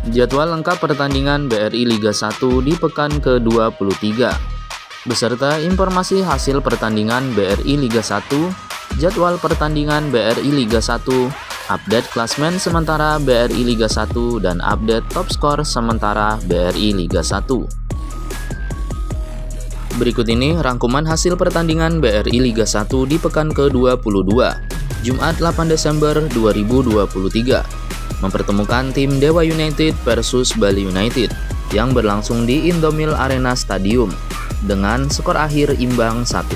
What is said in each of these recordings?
Jadwal lengkap pertandingan BRI Liga 1 di pekan ke-23 beserta informasi hasil pertandingan BRI Liga 1, jadwal pertandingan BRI Liga 1, update klasmen sementara BRI Liga 1 dan update top skor sementara BRI Liga 1. Berikut ini rangkuman hasil pertandingan BRI Liga 1 di pekan ke-22, Jumat 8 Desember 2023, mempertemukan tim Dewa United versus Bali United yang berlangsung di Indomil Arena Stadium dengan skor akhir imbang 1-1.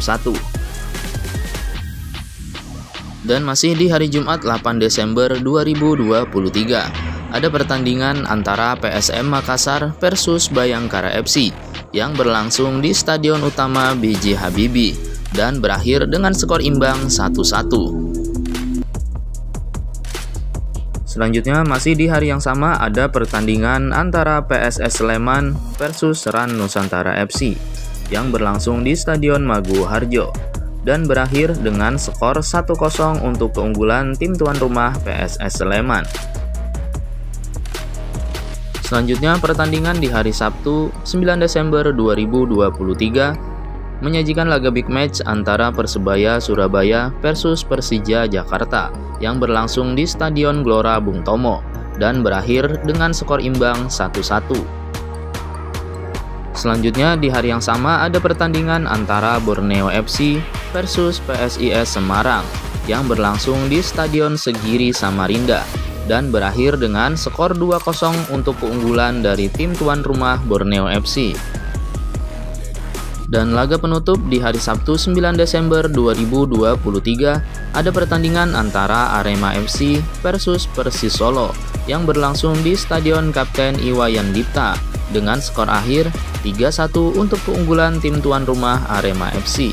Dan masih di hari Jumat 8 Desember 2023, ada pertandingan antara PSM Makassar versus Bayangkara FC yang berlangsung di Stadion Utama B.J. Habibie dan berakhir dengan skor imbang 1-1. Selanjutnya masih di hari yang sama ada pertandingan antara PSS Sleman versus Ran Nusantara FC yang berlangsung di Stadion Maguwo Harjo dan berakhir dengan skor 1-0 untuk keunggulan tim tuan rumah PSS Sleman. Selanjutnya pertandingan di hari Sabtu 9 Desember 2023 menyajikan laga big match antara Persebaya Surabaya versus Persija Jakarta yang berlangsung di Stadion Gelora Bung Tomo dan berakhir dengan skor imbang 1-1. Selanjutnya di hari yang sama ada pertandingan antara Borneo FC versus PSIS Semarang yang berlangsung di Stadion Segiri Samarinda dan berakhir dengan skor 2-0 untuk keunggulan dari tim tuan rumah Borneo FC. Dan laga penutup di hari Sabtu 9 Desember 2023 ada pertandingan antara Arema FC versus Persis Solo yang berlangsung di Stadion Kapten Iwayan Dipta dengan skor akhir 3-1 untuk keunggulan tim tuan rumah Arema FC.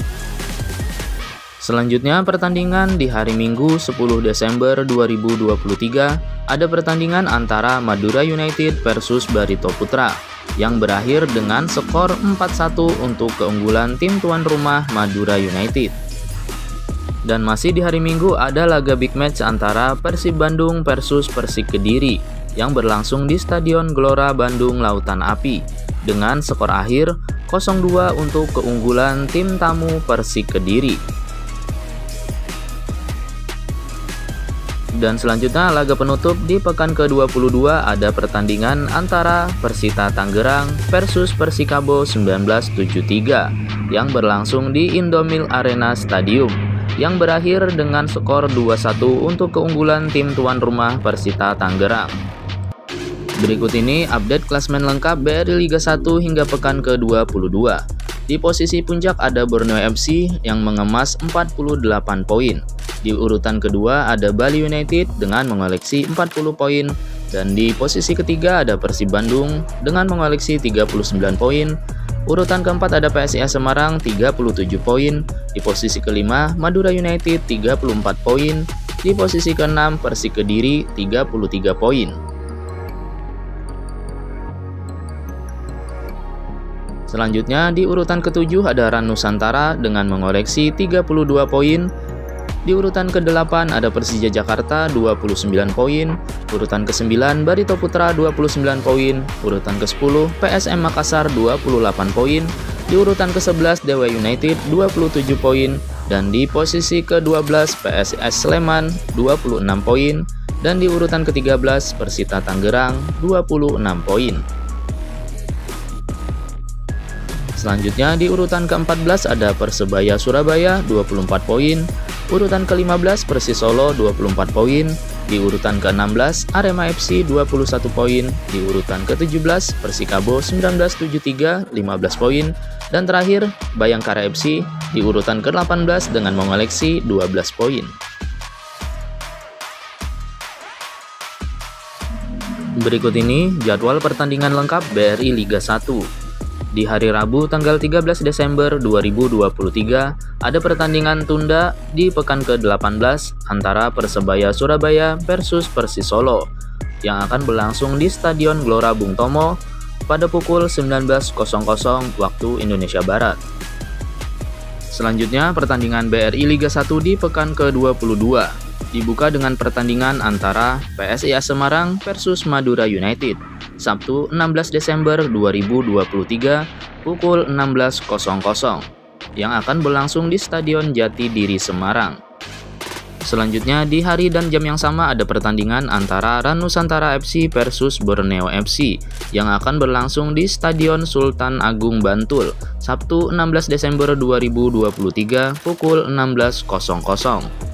Selanjutnya pertandingan di hari Minggu 10 Desember 2023 ada pertandingan antara Madura United versus Barito Putra yang berakhir dengan skor 4-1 untuk keunggulan tim tuan rumah Madura United. Dan masih di hari Minggu ada laga big match antara Persib Bandung versus Persik Kediri yang berlangsung di Stadion Gelora Bandung Lautan Api dengan skor akhir 0-2 untuk keunggulan tim tamu Persik Kediri. Dan selanjutnya laga penutup di pekan ke-22 ada pertandingan antara Persita Tangerang versus Persikabo 1973 yang berlangsung di Indomil Arena Stadium yang berakhir dengan skor 2-1 untuk keunggulan tim tuan rumah Persita Tangerang. Berikut ini update klasmen lengkap BRI Liga 1 hingga pekan ke-22. Di posisi puncak ada Borneo FC yang mengemas 48 poin. Di urutan kedua ada Bali United dengan mengoleksi 40 poin. Dan di posisi ketiga ada Persib Bandung dengan mengoleksi 39 poin. Urutan keempat ada PSIS Semarang 37 poin. Di posisi kelima Madura United 34 poin. Di posisi keenam Persik Kediri 33 poin. Selanjutnya di urutan ketujuh ada Ran Nusantara dengan mengoleksi 32 poin. Di urutan ke-8 ada Persija Jakarta 29 poin. Urutan ke-9 Barito Putra 29 poin. Urutan ke-10 PSM Makassar 28 poin. Di urutan ke-11 Dewa United 27 poin. Dan di posisi ke-12 PSS Sleman 26 poin. Dan di urutan ke-13 Persita Tangerang 26 poin. Selanjutnya di urutan ke-14 ada Persebaya Surabaya 24 poin. Urutan ke-15 Persis Solo 24 poin. Di urutan ke-16 Arema FC 21 poin. Di urutan ke-17 Persikabo 1973 15 poin. Dan terakhir Bayangkara FC di urutan ke-18 dengan mengoleksi 12 poin. Berikut ini jadwal pertandingan lengkap BRI Liga 1. Di hari Rabu tanggal 13 Desember 2023 ada pertandingan tunda di pekan ke-18 antara Persebaya Surabaya versus Persis Solo yang akan berlangsung di Stadion Gelora Bung Tomo pada pukul 19.00 waktu Indonesia Barat. Selanjutnya pertandingan BRI Liga 1 di pekan ke-22. dibuka dengan pertandingan antara PSIS Semarang versus Madura United, Sabtu 16 Desember 2023 pukul 16.00 yang akan berlangsung di Stadion Jatidiri Semarang. Selanjutnya di hari dan jam yang sama ada pertandingan antara Ranusantara FC versus Borneo FC yang akan berlangsung di Stadion Sultan Agung Bantul, Sabtu 16 Desember 2023 pukul 16.00.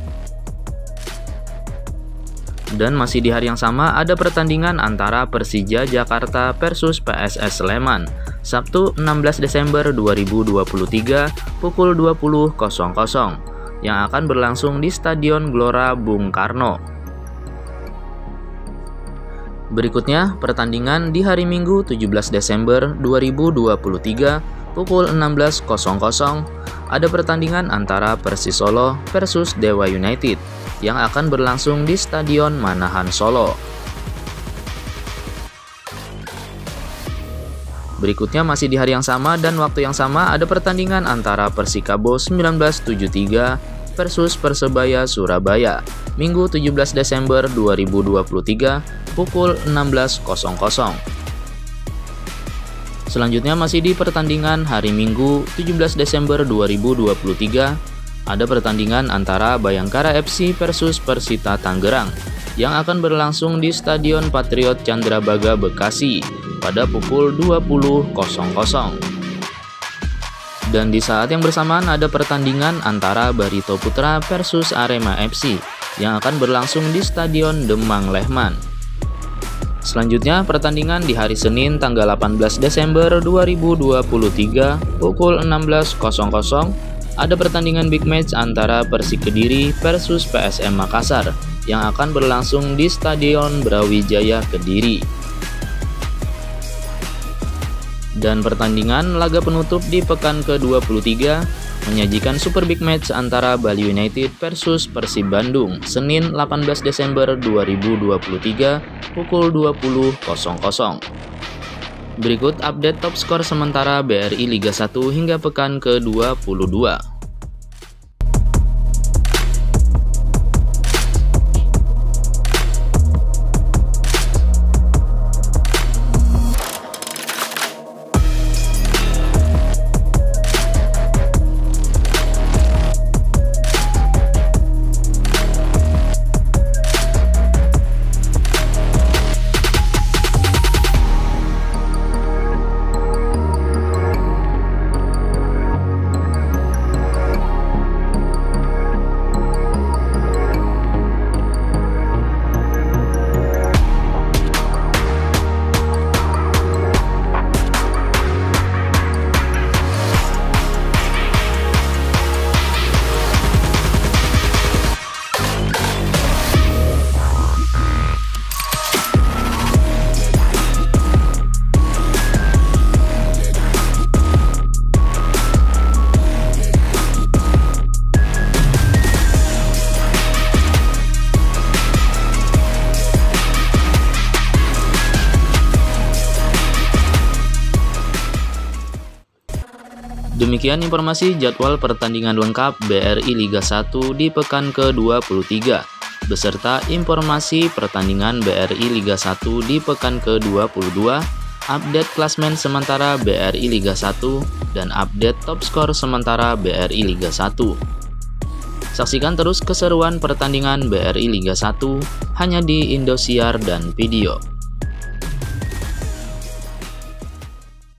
Dan masih di hari yang sama ada pertandingan antara Persija Jakarta versus PSS Sleman, Sabtu 16 Desember 2023 pukul 20.00 yang akan berlangsung di Stadion Gelora Bung Karno. Berikutnya pertandingan di hari Minggu 17 Desember 2023 pukul 16.00 ada pertandingan antara Persis Solo versus Dewa United yang akan berlangsung di Stadion Manahan Solo. Berikutnya masih di hari yang sama dan waktu yang sama ada pertandingan antara Persikabo 1973 versus Persebaya Surabaya, Minggu 17 Desember 2023 pukul 16.00. Selanjutnya masih di pertandingan hari Minggu 17 Desember 2023 ada pertandingan antara Bayangkara FC versus Persita Tangerang yang akan berlangsung di Stadion Patriot Candrabaga Bekasi pada pukul 20.00. Dan di saat yang bersamaan ada pertandingan antara Barito Putra versus Arema FC yang akan berlangsung di Stadion Demang Lehman. Selanjutnya pertandingan di hari Senin tanggal 18 Desember 2023 pukul 16.00 ada pertandingan big match antara Persik Kediri versus PSM Makassar yang akan berlangsung di Stadion Brawijaya Kediri. Dan pertandingan laga penutup di pekan ke-23 menyajikan super big match antara Bali United versus Persib Bandung Senin 18 Desember 2023 pukul 20.00. Berikut update top skor sementara BRI Liga 1 hingga pekan ke-22. Demikian informasi jadwal pertandingan lengkap BRI Liga 1 di pekan ke-23 beserta informasi pertandingan BRI Liga 1 di pekan ke-22, update klasmen sementara BRI Liga 1 dan update top skor sementara BRI Liga 1. Saksikan terus keseruan pertandingan BRI Liga 1 hanya di Indosiar dan Video.